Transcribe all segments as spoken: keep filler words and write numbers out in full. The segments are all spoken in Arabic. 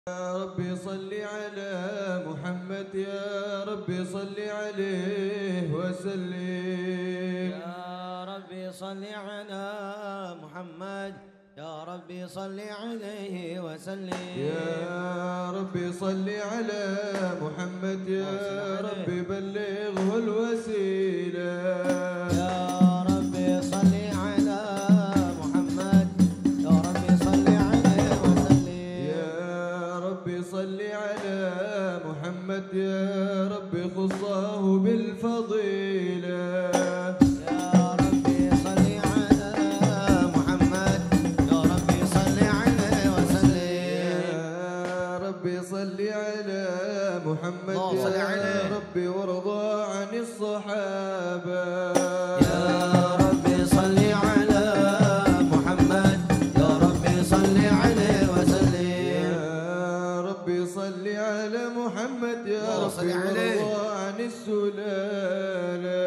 يا ربي صل على محمد، يا ربي صل عليه وسلم. يا ربي صل على محمد، يا ربي صل عليه وسلم. يا ربي صل على محمد، يا ربي بلغه الوسيلة. يا ربي صل على محمد، يا ربي صل عليه وسلم. يا ربي صل على محمد، يا ربي خصه بالفضيلة. يا ربي صل على محمد، يا ربي صل عليه وسلم. يا ربي صل على محمد، يا ربي وارضى عن الصحابة. يا ربي صل على محمد، يا ربي صل عليه وسلم. يا ربي صل على محمد، يا ربي وارضى عن السلالة.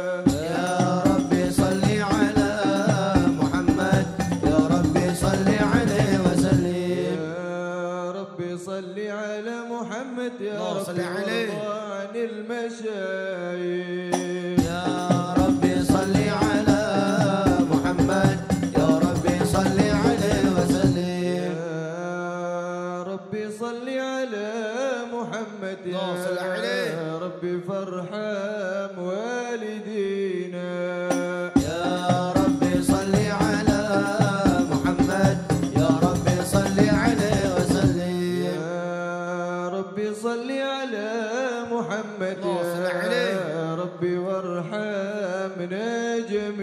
يا ربي صل على محمد، يا ربي صل عليه وسلم. يا ربي صل على محمد، يا ربي وارضى عن المشايخ. يا ربي صل على محمد، يا ربي صل عليه وسلم. يا ربي صل على محمد، يا ربي فارحم والدينا. يا ربي صل على محمد، يا ربي صل عليه وسلم. يا ربي صل على محمد، يا ربي وارحمنا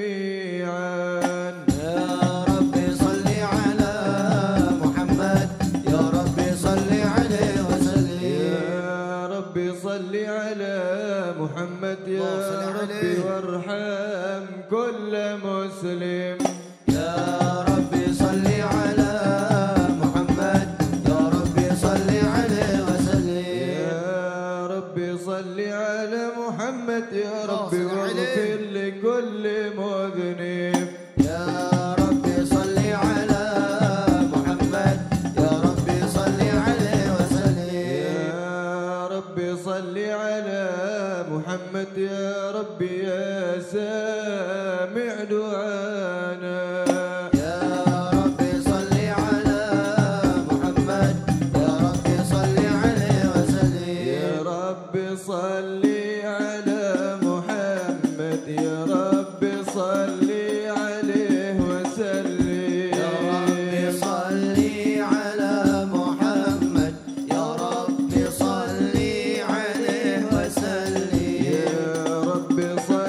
جميعا. يا ربي صل على محمد، يا ربي صل عليه وسلم. يا ربي صل على محمد، يا ربي وارحم كل مسلم. يا ربي صل على محمد، يا ربي صل عليه وسلم. يا ربي صل على محمد، يا ربي واغفر لكل مذنب. يا ربي صل على محمد، يا ربي صل عليه وسلم. يا ربي صل على محمد، يا ربي يا سامع دعانا. يا ربي صل على محمد، يا ربي صل عليه وسلم. يا ربي صل على محمد، يا ربي صل عليه وسلم. يا ربي صل على محمد، يا ربي صل عليه وسلم. يا ربي صل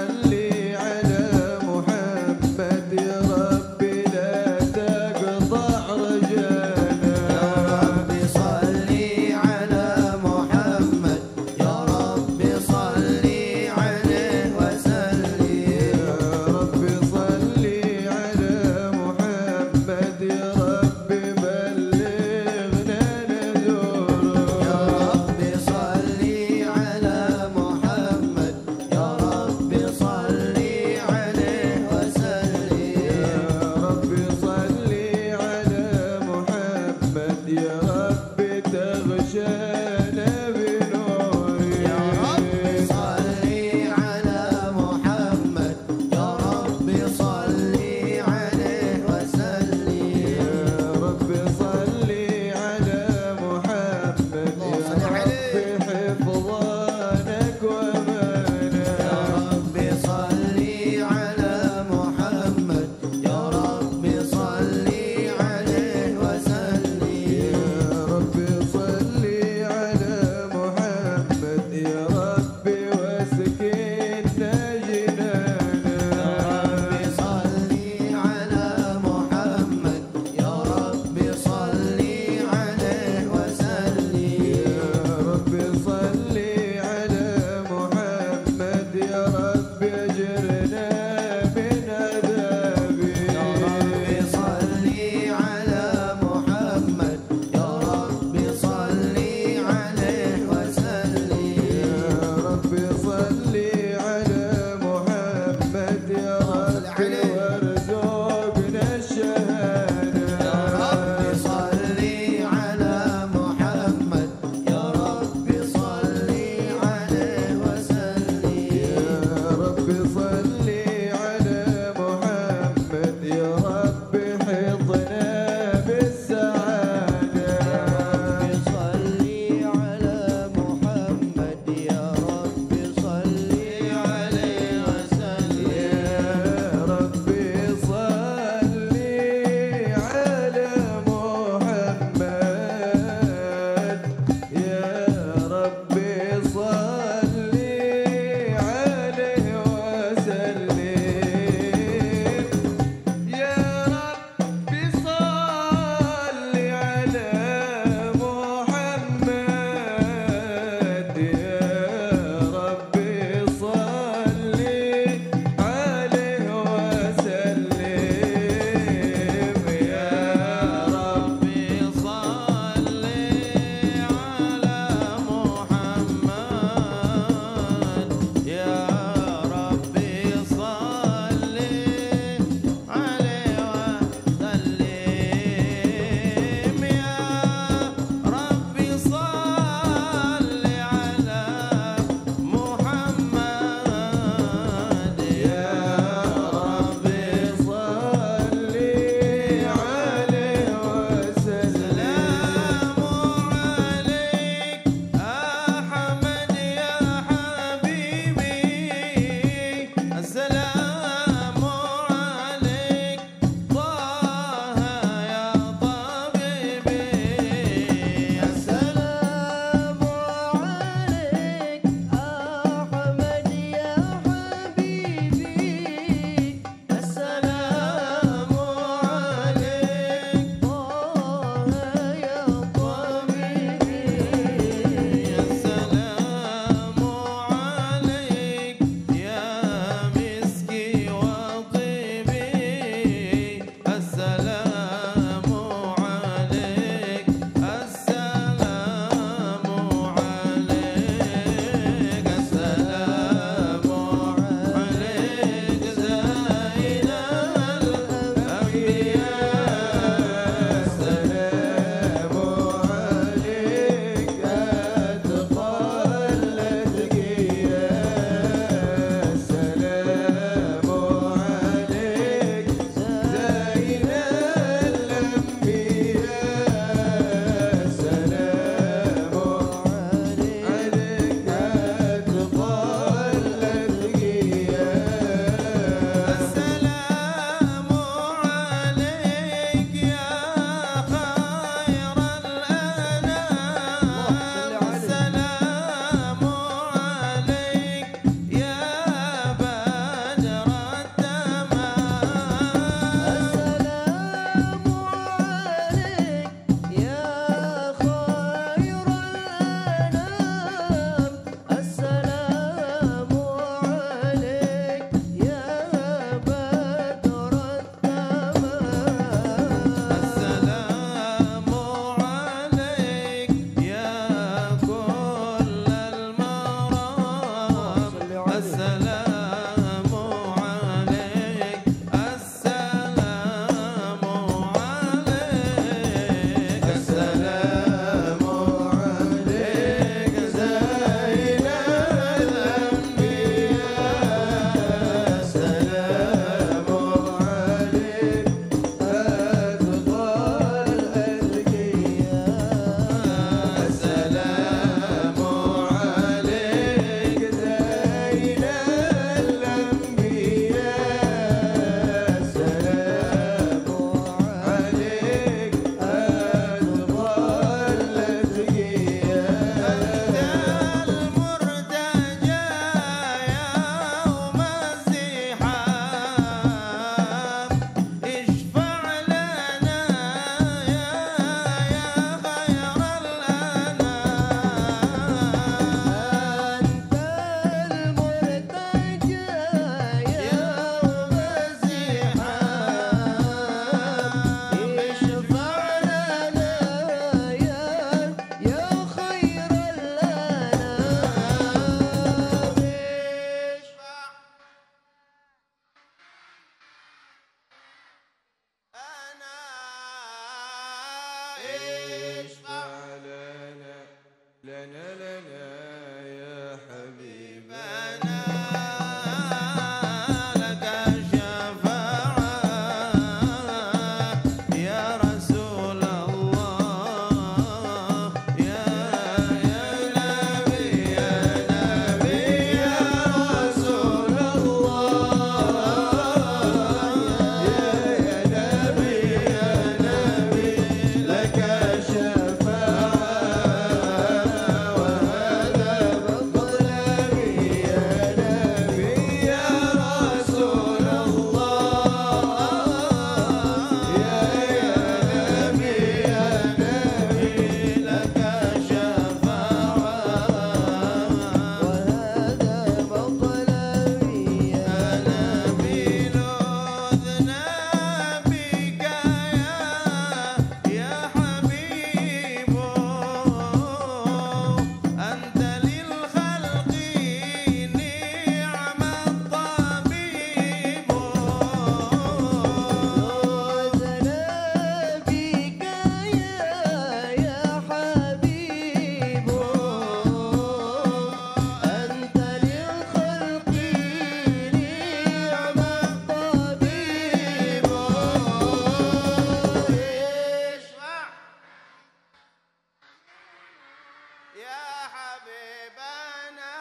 يا حبيبنا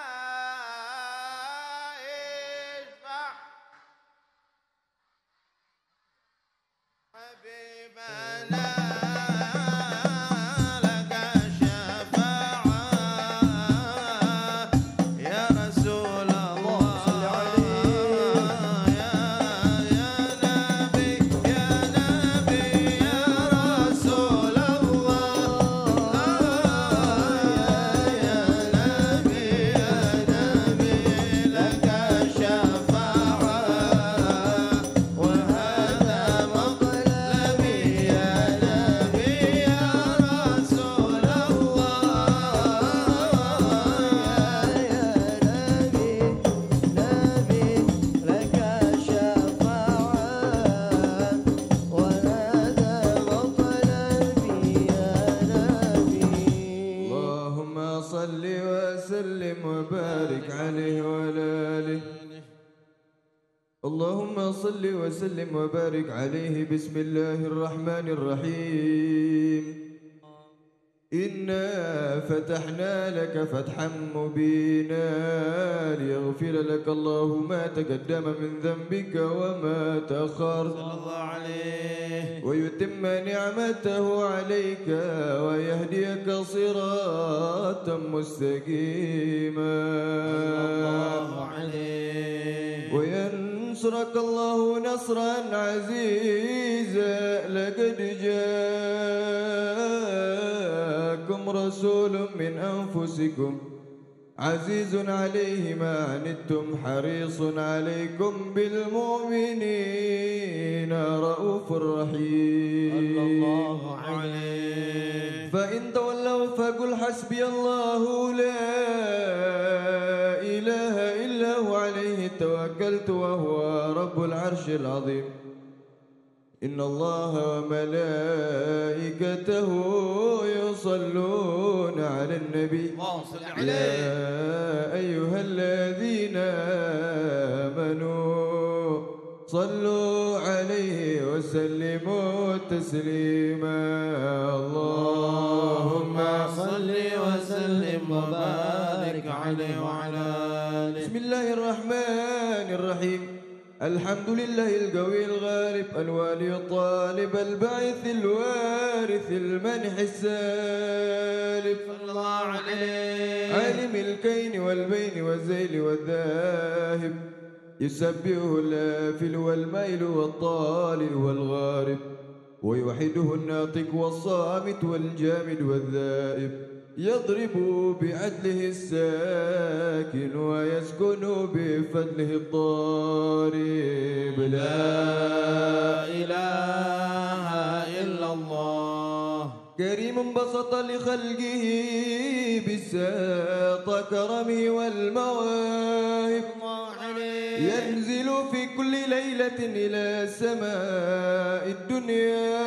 اشفع حبيبنا لك الشفاعة يا رسول الله صل عليه يا يا نبي يا نبي يا رسول الله يا نبي يا نبي لك الشفاعة وهذا مطلبي يا نبي يا رسول اللهم صل وسلم وبارك عليه وعلى آله. اللهم صل وسلم وبارك عليه. بسم الله الرحمن الرحيم. إنا فتحنا لك فتحا مبينا ليغفر لك الله ما تقدم من ذنبك وما تأخر صلى الله عليه ويتم نعمته عليك ويهديك صراطا مستقيما الله عليه وينصرك الله نصرا عزيزا. لقد جاءكم رسول من أنفسكم عزيز عليه ما عنتم حريص عليكم بالمؤمنين رؤوف رحيم. صلى الله عليه فإن تولوا فقل حسبي الله لا إله إلا هو عليه توكلت وهو رب العرش العظيم. إن الله وملائكته يصلون على النبي يا أيها الذين آمنوا صلوا عليه وسلموا تسليما. اللهم صل وسلم وبارك عليه وعلى آله. بسم الله الرحمن الرحيم. الحمد لله القوي الغالب الوالي الطالب الباعث الوارث المنح السالب صلى الله عليه عالم الكين والبين والزيل والذاهب يسبحه الآفل والميل والطالع والغارب ويوحده الناطق والصامت والجامد والذائب يضرب بعدله الساكن ويسكن بفضله الضارب. لا إله إلا الله. كريم بسط لخلقه بساط كرمه والمواهب ينزل في كل ليلة إلى سماء الدنيا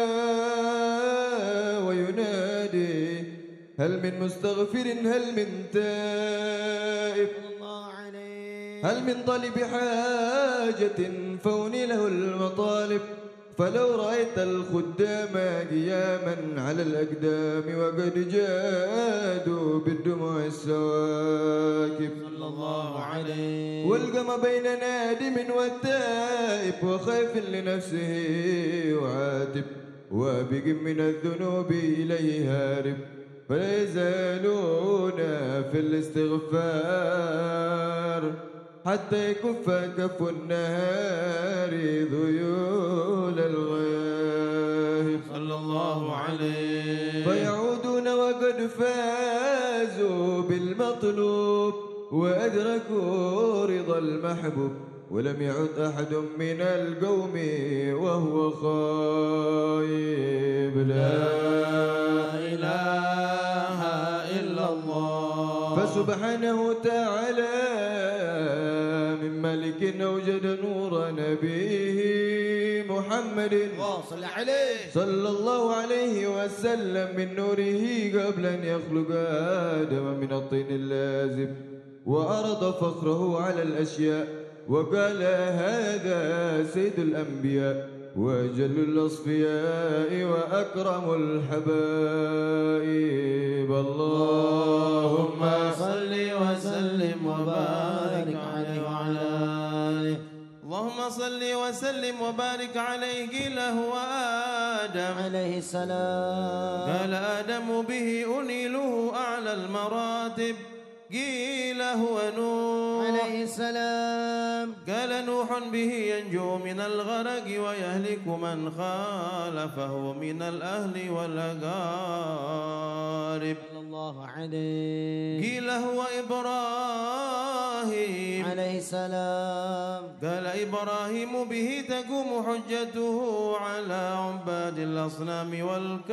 وينادي هل من مستغفر هل من تائب هل من طالب حاجة فون له المطالب. فلو رأيت الخدام قياما على الأقدام وقد جادوا بالدموع السواكب صلى الله عليه والقم بين نادم والتائب وخايف لنفسه وعاتب وابق من الذنوب إليه هارب. فلا يزالون في الاستغفار حتى يكف كف النهار ذيول الغياهب. صلى الله عليه فيعودون وقد فازوا بالمطلوب وأدركوا رضا المحبوب ولم يعد أحد من القوم وهو خايب. لا إله إلا الله. فسبحانه تعالى من ملك أوجد نور نبيه محمد صل عليه صلى الله عليه وسلم من نوره قبل أن يخلق آدم من الطين اللازب وأرض فخره على الأشياء وقال هذا سيد الأنبياء وأجل الأصفياء وأكرم الحبائب. الله وبارك عليه وعلى آله. اللهم صل وسلم وبارك عليه. قيل هو آدم عليه السلام. قال آدم به أنيله أعلى المراتب. قيل هو نوح عليه السلام. قال نوح به ينجو من الغرق ويهلك من خالفه من الأهل والأقارب. صلى الله عليه. قيل هو إبراهيم عليه السلام. قال إبراهيم به تقوم حجته على عباد الأصنام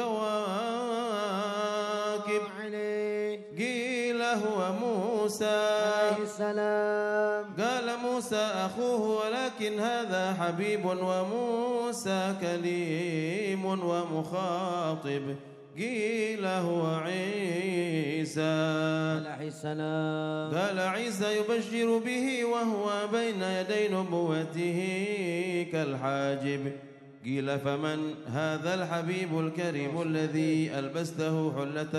والكواكب. عليه. قيل هو موسى عليه السلام. قال موسى أخوه ولكن هذا حبيب وموسى كليم ومخاطب. قيل هو عيسى عليه السلام. قال عيسى يبشر به وهو بين يدي نبوته كالحاجب. قيل فمن هذا الحبيب الكريم الذي ألبسته حلة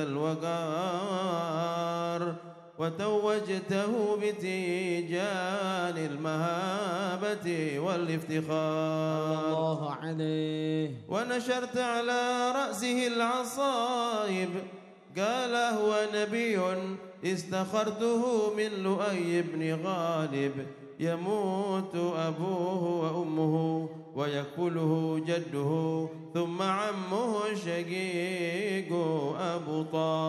الوقار وتوجته بتيجان المهابة والافتخار. الله عليه. ونشرت على رأسه العصائب. قال هو نبي استخرته من لؤي بن غالب. يموت أبوه وأمه ويكفله جده ثم عمه الشقيق أبو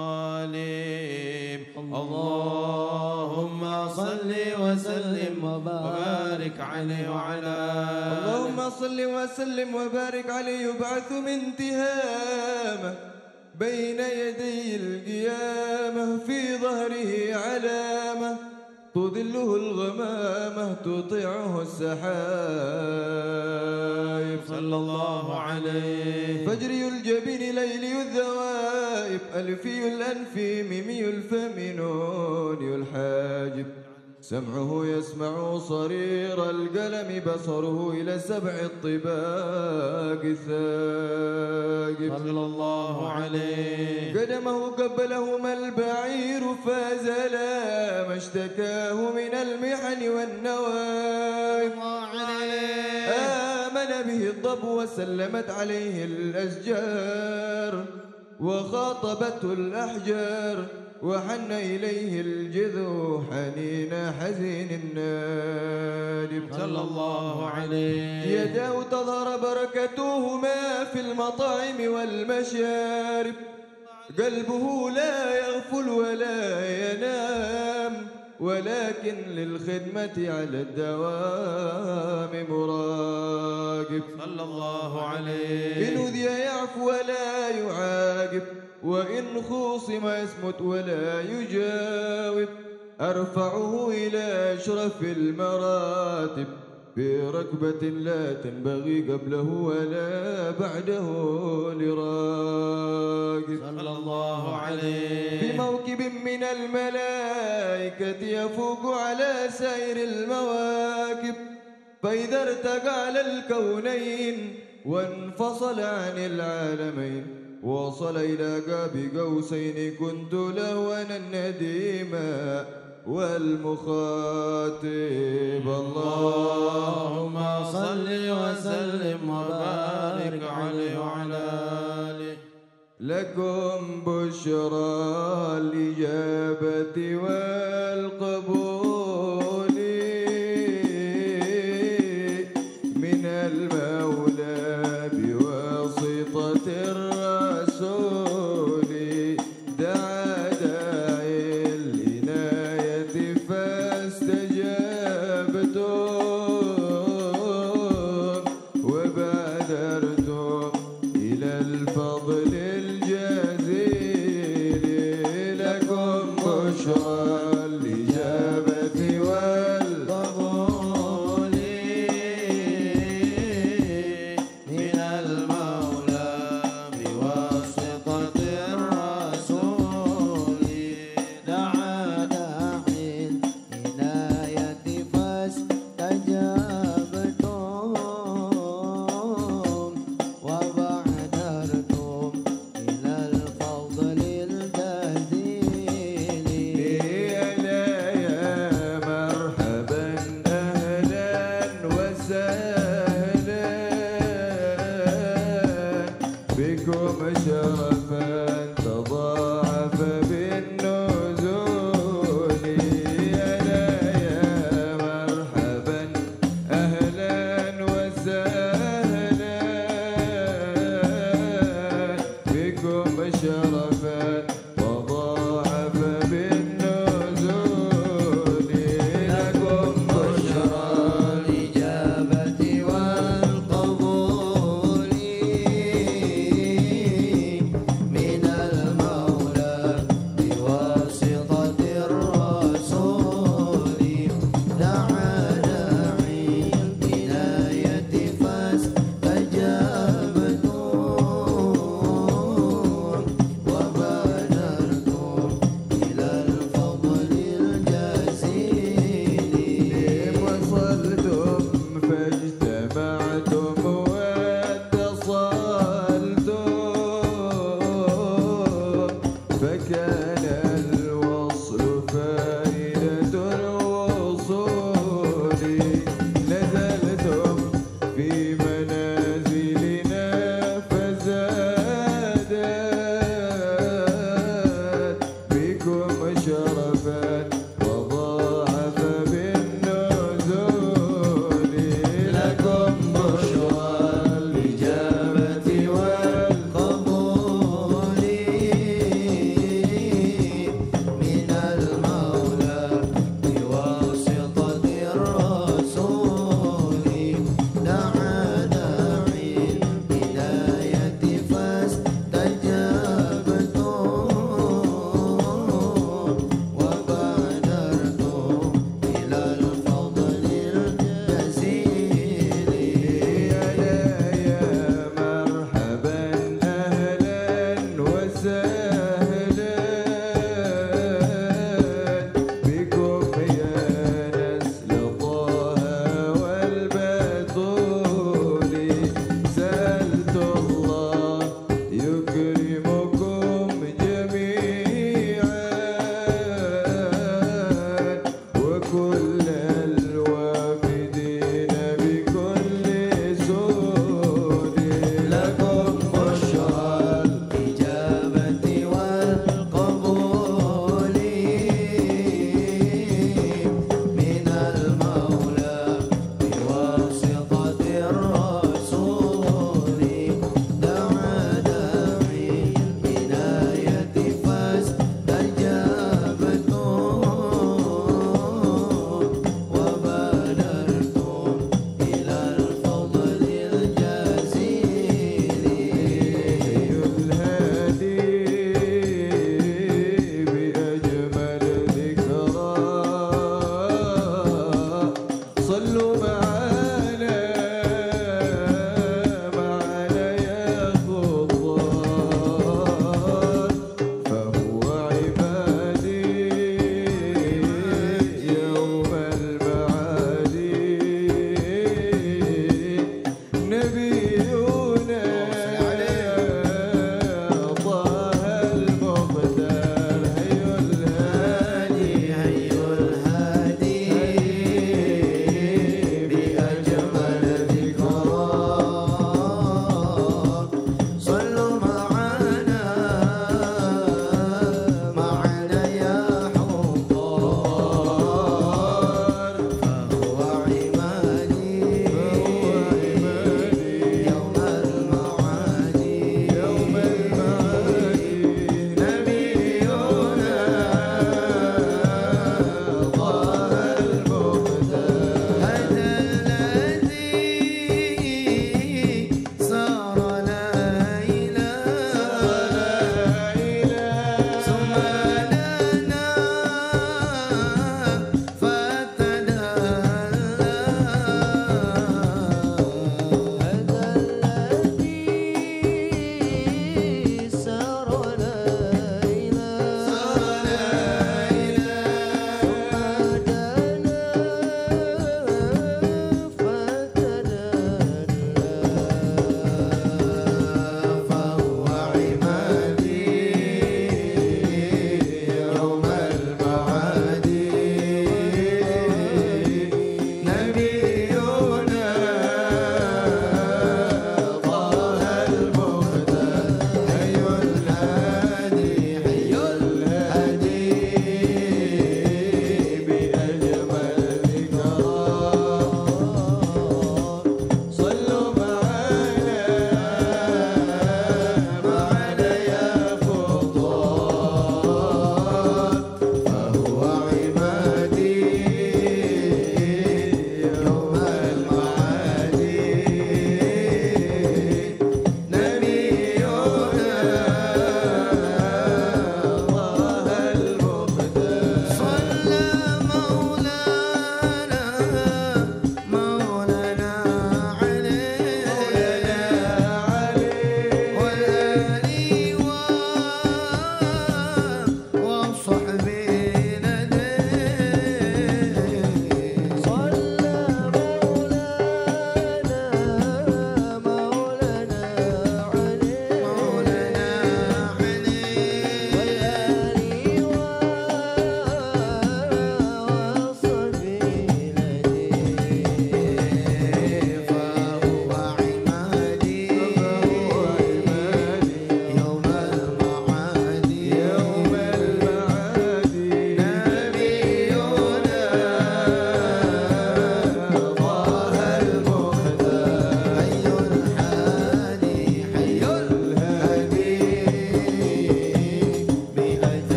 طالب. اللهم صل وسلم وبارك عليه وعلى اللهم صل وسلم وبارك عليه. يبعث من تهامه بين يدي القيامة في ظهره علامة تظله الغمامة تطيعه السحائب. صلى الله عليه. فجري الجبين ليلي الذوائب ألفي الأنف ميمي الفم نوني الحاجب. سمعه يسمع صرير القلم بصره إلى سبع الطباق ثاقب. صلى الله عليه. قدمه قبلهما البعير فازلا ما اشتكاه من المحن والنوائب. آمن به الضب وسلمت عليه الأشجار وخاطبته الأحجار وحن إليه الجذو حنين حزين النادم. صلى الله عليه. يداه تظهر بركتهما في المطاعم والمشارب. قلبه لا يغفل ولا ينام ولكن للخدمة على الدوام مراقب. صلى الله عليه. إن أذي يعفو ولا يعاقب وإن خُوصِم يصمت ولا يجاوب. أرفعه إلى أشرف المراتب بركبة لا تنبغي قبله ولا بعده لراقب. صلى الله عليه. بموكب من الملائكة يفوق على سائر المواكب. فإذا ارتقى على الكونين وانفصل عن العالمين وصل إلى قاب قوسين كنت له أنا النديما والمخاطب. اللهم صل وسلم وبارك عليه وعلى آله. لكم بشرى الإجابة والقبول من المولى بواسطة الرسول. دعا داعي العناية فاستجبتم وبادرتم إلى الفضل الجزيل. لكم بشرى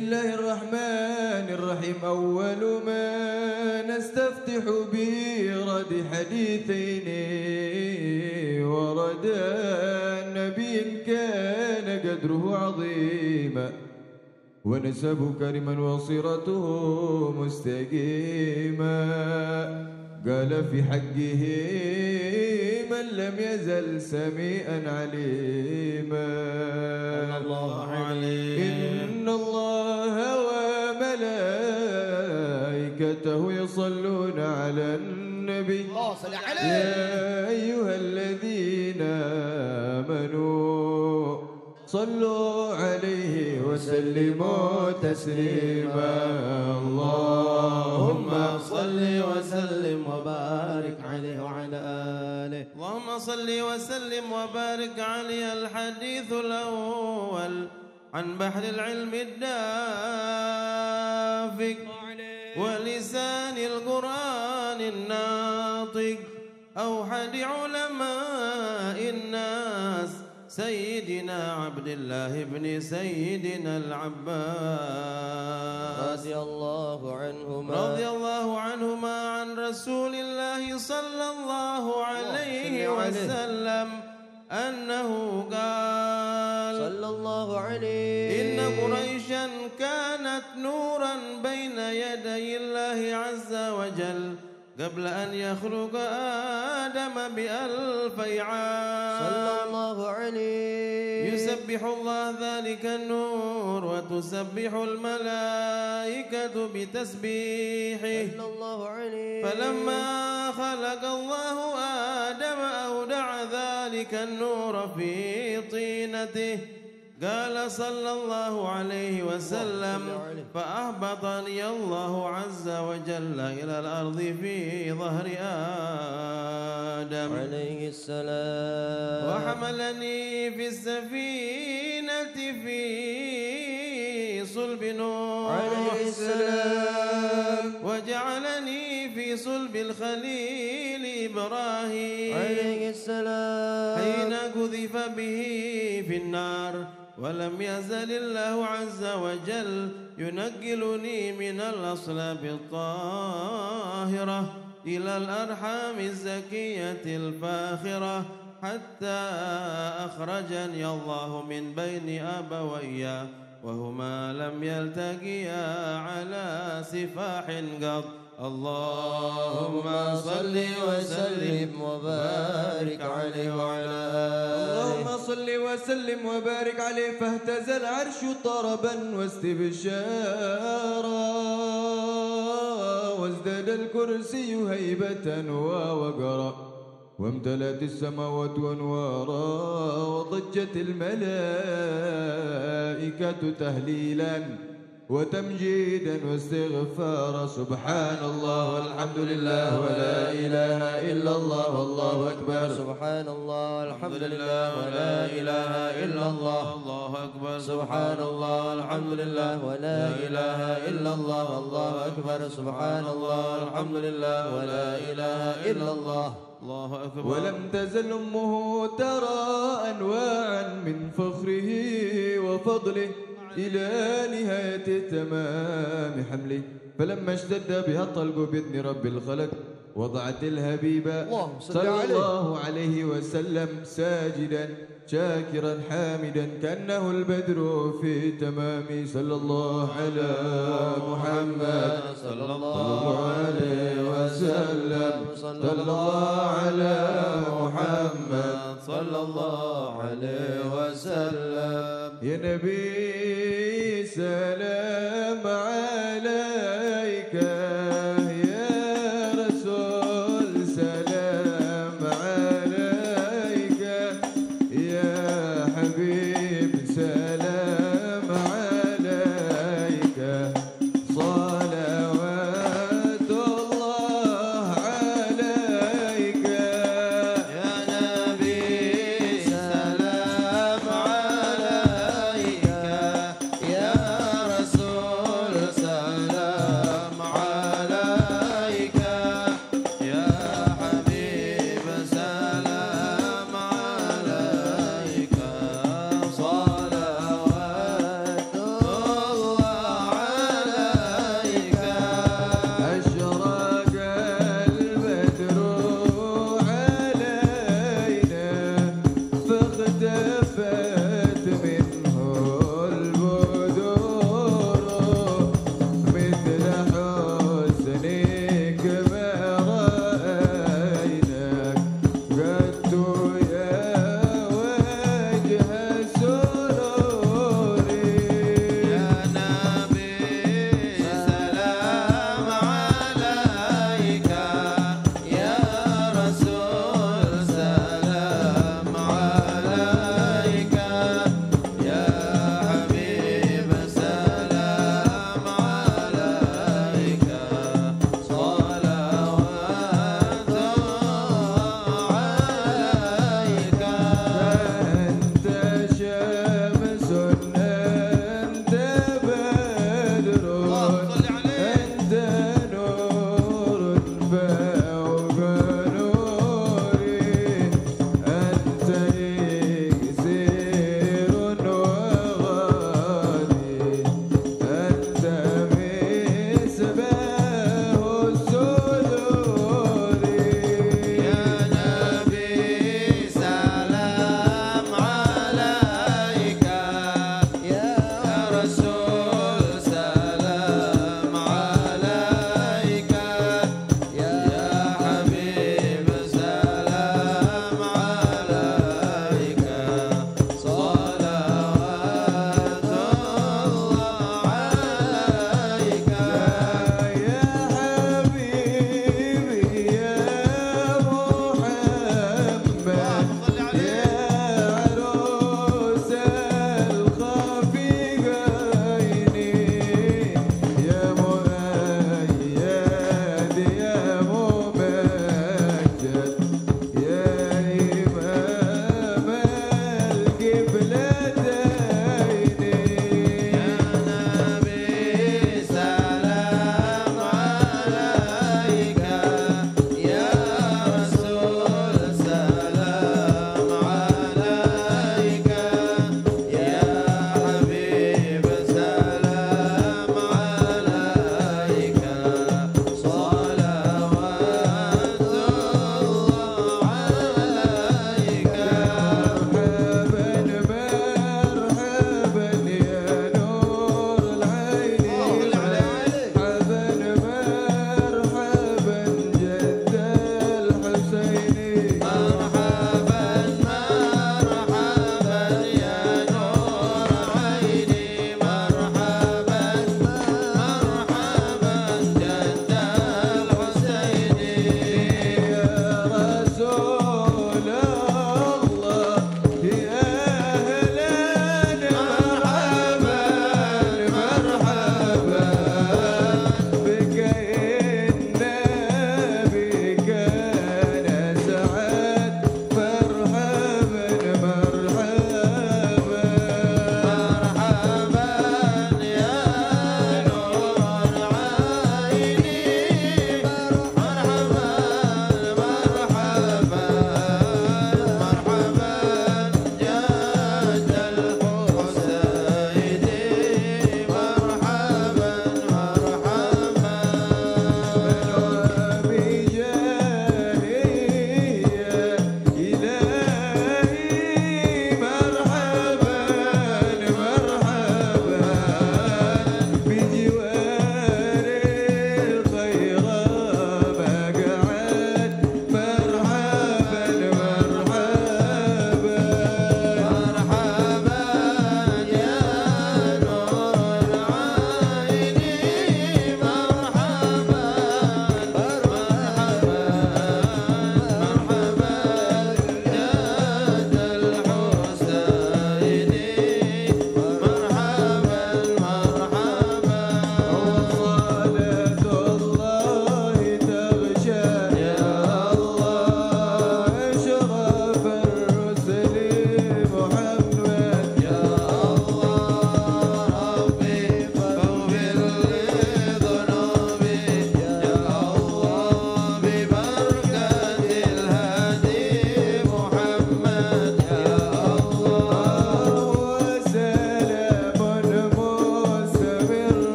الله الرحمن الرحيم. أول ما نستفتح به رد حديثين ورد نبي كان قدره عظيما ونسبه كريما وصيرته مستقيما. قال في حقه من لم يزل سميعا عليما. الله عليه. إن الله وملائكته يصلون على النبي. الله صل عليه. يا أيها الذين آمنوا صلوا عليه وسلموا تسليما. اللهم صل وسلم وبارك عليه وعلى آله. اللهم صل وسلم وبارك عليه. الحديث الأول عن بحر العلم الدافق ولسان القرآن الناطق أوحد علماء الناس سيدنا عبد الله بن سيدنا العباس رضي الله عنهما رضي الله عنهما عن رسول الله صلى الله عليه وسلم أنه قال صلى الله عليه إن قريشا كانت نورا بين يدي الله عز وجل قبل أن يخلق آدم بألف عام. صلى الله عليه. يسبح الله ذلك النور وتسبح الملائكة بتسبيحه. صلى الله عليه. فلما خلق الله آدم أودع ذلك النور في طينته. قال صلى الله عليه وسلم فأهبطني الله عز وجل إلى الأرض في ظهر آدم عليه السلام وحملني في السفينة في صلب نوح عليه السلام وجعلني في صلب الخليل إبراهيم عليه السلام حين قذف به في النار. ولم يزل الله عز وجل ينقلني من الأصلاب الطاهرة إلى الأرحام الزكية الفاخرة حتى أخرجني الله من بين أبويّ وهما لم يلتقيا على سفاح قط. اللهم صل وسلم وبارك عليه وعلى آله. اللهم صل وسلم وبارك عليه. فاهتز العرش طربا واستبشارا وازداد الكرسي هيبة ووقرا وامتلأت السماوات أنوارا وضجت الملائكة تهليلا وتمجيدا واستغفارا. سبحان الله والحمد لله ولا إله إلا الله والله أكبر. سبحان الله والحمد لله ولا إله إلا الله الله أكبر. سبحان الله والحمد لله ولا إله إلا الله والله أكبر. سبحان الله والحمد لله ولا إله إلا الله الله أكبر. ولم تزل أمه ترى أنواعا من فخره وفضله إلى نهاية تمام حمله. فلما اشتد بها الطلق بإذن رب الخلق وضعت الهبيب صلى الله عليه وسلم ساجدا شاكرا حامدا كأنه البدر في تمام. صلى الله على محمد صلى الله عليه وسلم. صلى الله على محمد صلى الله عليه وسلم. يا نبي